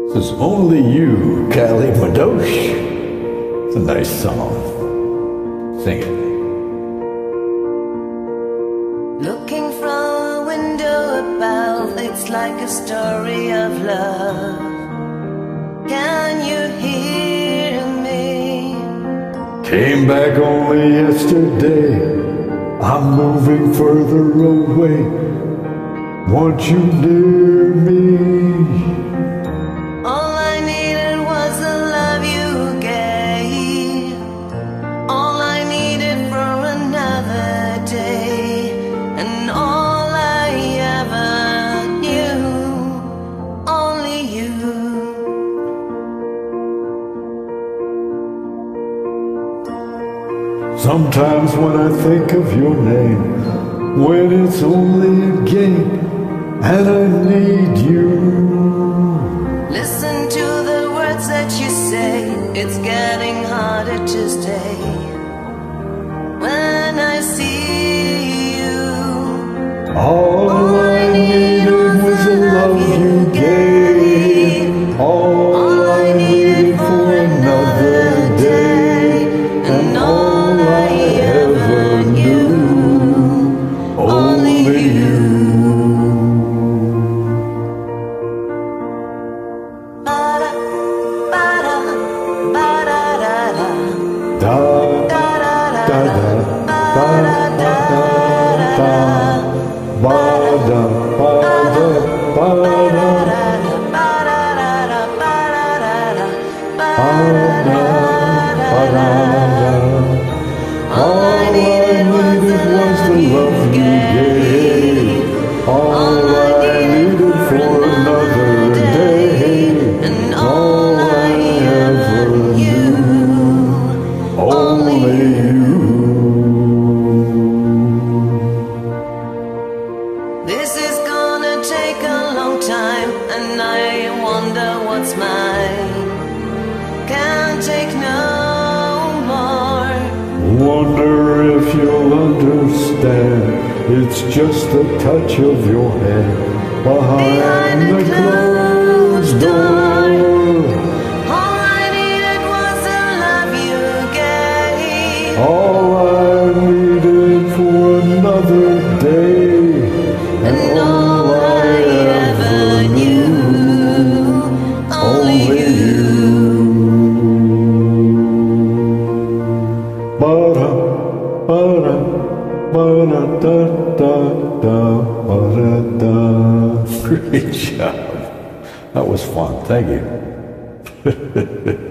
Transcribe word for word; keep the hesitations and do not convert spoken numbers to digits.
This is Only You, Kali Madosh. It's a nice song. Sing it. Looking from a window above, it's like a story of love. Can you hear me? Came back only yesterday. I'm moving further away. Want you near me? All I needed was the love you gave. All I needed for another day. And all I ever knew, only you. Sometimes when I think of your name, when it's only a game, and I need you. Listen to the words that you say, it's getting harder to stay. When I see you, All, all I needed was the love you gave. All, all I needed for another day, and all I ever knew, only you. Ba-da, ba-da, ba-da-da-da. Da da da da da da da da ba da ba da ba da All I needed was the love you gave. All I needed for another day, and all I ever knew, only you. This is gonna take a long time, and I wonder what's mine. Can't take no more. Wonder if you'll understand. It's just the touch of your hand behind, Behind the the closed closed door. All I needed was the love you gave. All I needed for another day, And all I ever knew, only you. Ba-da, ba-da, ba-da, da, da, da, ba-da, da. Great job. That was fun. Thank you.